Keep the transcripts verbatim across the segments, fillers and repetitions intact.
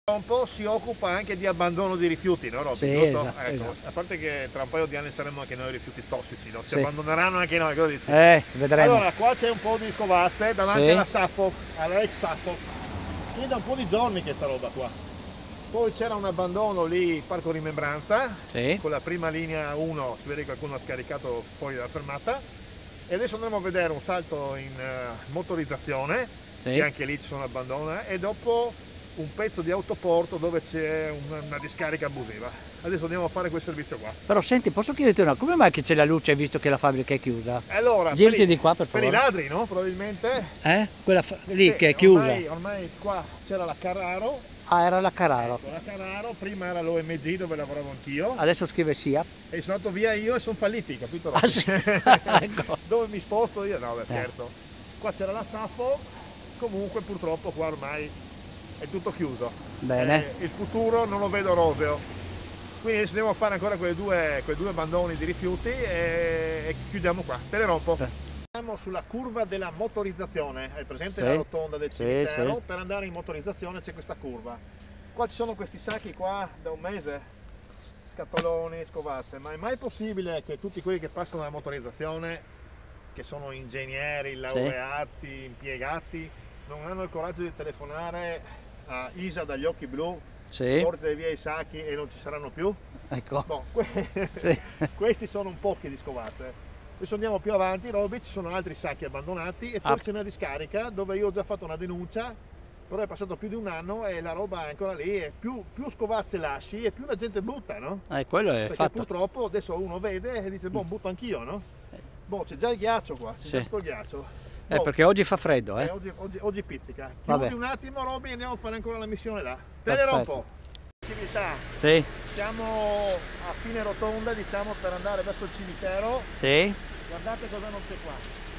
Un po' si occupa anche di abbandono di rifiuti, no Robby? Sì, Giusto? esatto, Ecco, esatto. A parte che tra un paio di anni saremo anche noi rifiuti tossici, no? Ci Sì. abbandoneranno anche noi, cosa dici? Eh, vedremo. Allora, qua c'è un po' di scovazze davanti Sì. alla Suffolk, alla ex Suffolk. Qui da un po' di giorni che sta roba qua. Poi c'era un abbandono lì, Parco Rimembranza, Sì. con la prima linea uno, si vede che qualcuno ha scaricato fuori dalla fermata. E adesso andremo a vedere un salto in uh, motorizzazione, Sì. che anche lì ci sono abbandoni, e dopo un pezzo di autoporto dove c'è una, una discarica abusiva. Adesso andiamo a fare quel servizio qua. Però senti, posso chiederti una, come mai che c'è la luce visto che la fabbrica è chiusa? Allora, Girati per i, di qua per per favore. i ladri, no? Probabilmente. Eh? Quella fa- lì Sì, che è chiusa. Ormai, ormai qua c'era la Carraro. Ah, era la Carraro. Ecco, la Carraro, prima era l'O M G dove lavoravo anch'io. Adesso scrive SIA. E sono andato via io e sono falliti, capito? Ah, sì. Ecco. Dove mi sposto io? No, beh, Eh. scherzo. Qua c'era la Safo, comunque purtroppo qua ormai è tutto chiuso. Bene. Eh, il futuro non lo vedo roseo. Quindi adesso andiamo a fare ancora quei due, quei due abbandoni di rifiuti e, e chiudiamo qua. Te le rompo. Eh. Siamo sulla curva della motorizzazione, hai presente Sì. la rotonda del Sì, cimitero? sì. Per andare in motorizzazione c'è questa curva. Qua ci sono questi sacchi qua da un mese, scatoloni, scovazze, ma è mai possibile che tutti quelli che passano alla motorizzazione, che sono ingegneri, laureati, impiegati, non hanno il coraggio di telefonare a Isa dagli occhi blu, Sì. portate via i sacchi e non ci saranno più? Ecco. Boh, que Sì. questi sono un pochi di scovazze. Adesso andiamo più avanti, Robby, ci sono altri sacchi abbandonati e poi Ah. c'è una discarica dove io ho già fatto una denuncia, però è passato più di un anno e la roba è ancora lì, e più, più scovazze lasci e più la gente butta, no? Eh, quello è Perché fatto. purtroppo adesso uno vede e dice, boh, butto anch'io, no? Boh, c'è già il ghiaccio qua, c'è Sì. già tutto il ghiaccio. Eh, Boh, perché oggi fa freddo, eh, eh. oggi, oggi, oggi pizzica. Vabbè. Chiudi un attimo, Robby, e andiamo a fare ancora la missione là. Te le Perfetto. rompo. Civiltà. Sì. Siamo a fine rotonda, diciamo, per andare verso il cimitero. Sì. Guardate cosa non c'è qua.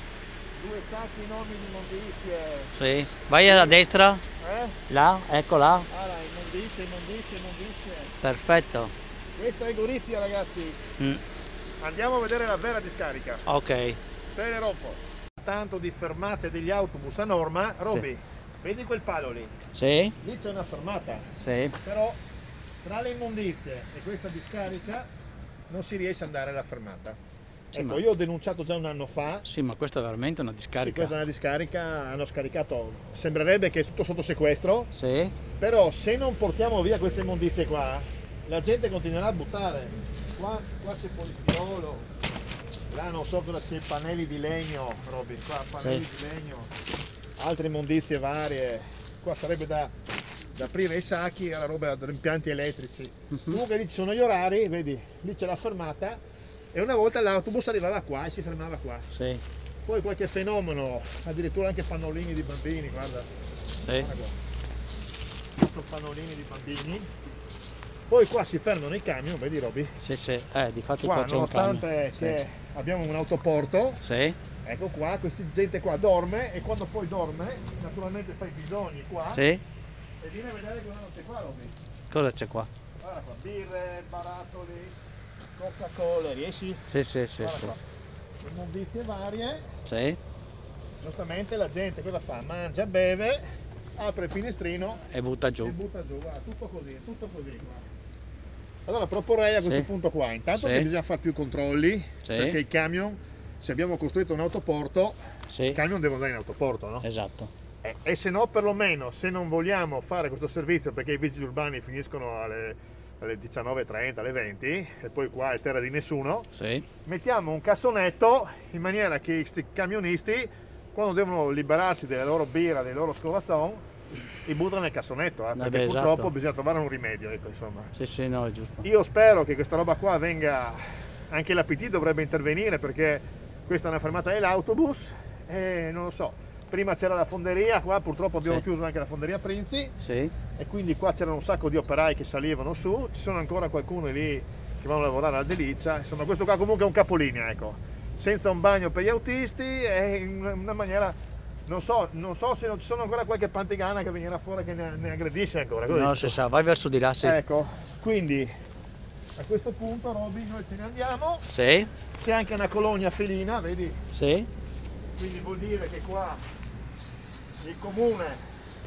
Due sacchi enormi di immondizie. Sì. Vai a destra. Eh? Là, ecco là. Allora, immondizie, immondizie, immondizie. Perfetto. Questa è Gorizia, ragazzi. Mm. Andiamo a vedere la vera discarica. Ok. Te le rompo. Tanto di fermate degli autobus a norma. Robby, Sì. vedi quel palo lì? Sì. Lì c'è una fermata. Sì. Però tra le immondizie e questa discarica non si riesce ad andare alla fermata. Sì, Ecco, ma- io ho denunciato già un anno fa. Sì, ma questa è veramente una Sì, discarica. questa è una discarica, hanno scaricato, sembrerebbe che è tutto sotto sequestro, Sì. però se non portiamo via queste immondizie qua, la gente continuerà a buttare. Qua, qua c'è polistirolo, là non so cosa c'è, pannelli di legno, Robby, qua pannelli Sì. di legno, altre immondizie varie, qua sarebbe da, da aprire i sacchi e la roba da impianti elettrici. Mhm. Comunque lì ci sono gli orari, vedi, lì c'è la fermata e una volta l'autobus arrivava qua e si fermava qua. Sì. Poi qualche fenomeno, addirittura anche pannolini di bambini, guarda, Sì. guarda qua. Sono pannolini di bambini. Poi qua si fermano i camion, vedi Robby? Sì, sì. Eh, difatti Qua, qua c'è un camion. nonostante Sì. che abbiamo un autoporto, Sì. ecco qua, questa gente qua dorme e quando poi dorme, naturalmente fa i bisogni qua Sì. e viene a vedere cosa non c'è qua, Robby. Cosa c'è qua? Guarda qua, birre, barattoli, Coca-Cola, riesci? Sì, sì, sì, Guarda sì. qua. Immondizie varie. Sì. Giustamente la gente cosa fa? Mangia, beve, apre il finestrino E butta giù. e butta giù, guarda, tutto così, tutto così qua. Allora proporrei a questo Sì. punto qua, intanto Sì. che bisogna fare più controlli, Sì. perché i camion, se abbiamo costruito un autoporto, Sì. i camion devono andare in autoporto, no? Esatto. E, e se no, perlomeno, se non vogliamo fare questo servizio, perché i vigili urbani finiscono alle, alle diciannove e trenta, alle venti, e poi qua è terra di nessuno, Sì. mettiamo un cassonetto in maniera che questi camionisti, quando devono liberarsi della loro birra, dei loro scrovazzon, li buttano nel cassonetto, eh, perché beh, purtroppo esatto. bisogna trovare un rimedio, ecco, insomma. Sì, sì, no, è giusto. Io spero che questa roba qua venga, anche l'A P T dovrebbe intervenire, perché questa è una fermata dell'autobus e non lo so, prima c'era la fonderia, qua purtroppo abbiamo Sì. chiuso anche la fonderia Princi Sì. e quindi qua c'erano un sacco di operai che salivano su, ci sono ancora qualcuno lì che vanno a lavorare alla Delicia, insomma questo qua comunque è un capolinea, ecco, senza un bagno per gli autisti e in una maniera, non so, non so se non ci sono ancora qualche pantigana che venirà fuori che ne, ne aggredisce ancora. Cosa Non dici si tu? sa, vai verso di là, sì. Ecco, quindi a questo punto Robby noi ce ne andiamo, Sì. c'è anche una colonia felina, vedi? Sì. Quindi vuol dire che qua il comune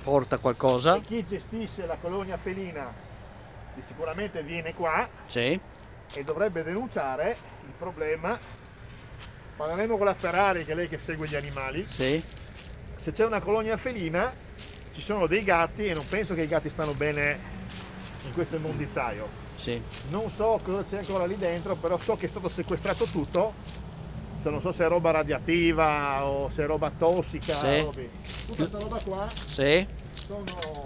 porta qualcosa. E chi gestisce la colonia felina sicuramente viene qua Sì, e dovrebbe denunciare il problema. Parleremo con la Ferrari, che è lei che segue gli animali. sì, Se c'è una colonia felina ci sono dei gatti e non penso che i gatti stanno bene in questo immondizzaio. sì. Non so cosa c'è ancora lì dentro, però so che è stato sequestrato tutto. Cioè, non so se è roba radioattiva o se è roba tossica. Sì. Roby. Tutta questa roba qua Sì, sono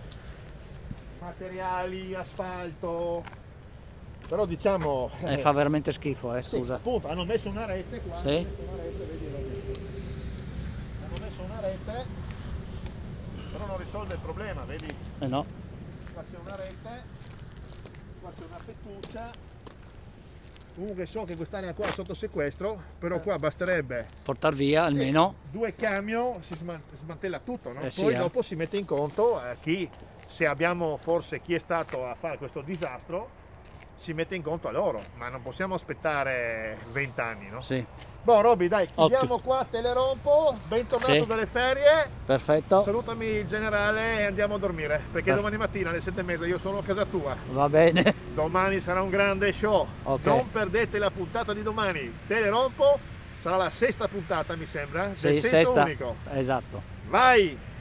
materiali, asfalto, però diciamo eh, fa veramente schifo, eh, sì, scusa. appunto hanno messo una rete qua, Sì. hanno messo una rete, vedi, vedi. Hanno messo una rete, però non risolve il problema, vedi? Eh no, Qua c'è una rete, qua c'è una fettuccia. Comunque so che quest'area qua è sotto sequestro, però qua basterebbe portar via sì, almeno. due camion, si sman- smantella tutto, no? Eh sì, Poi eh. dopo si mette in conto eh, chi, se abbiamo forse chi è stato a fare questo disastro, si mette in conto a loro, ma non possiamo aspettare vent'anni, no? Sì, Boh, Roby, dai, chiudiamo Ottimo. qua, te le rompo, bentornato Sì. dalle ferie, perfetto. salutami il generale e andiamo a dormire, perché Perf- domani mattina alle sette e mezza io sono a casa tua. Va bene. Domani sarà un grande show, Ok. non perdete la puntata di domani, te le rompo, sarà la sesta puntata mi sembra, del Sì, senso sesta. unico. Esatto. Vai!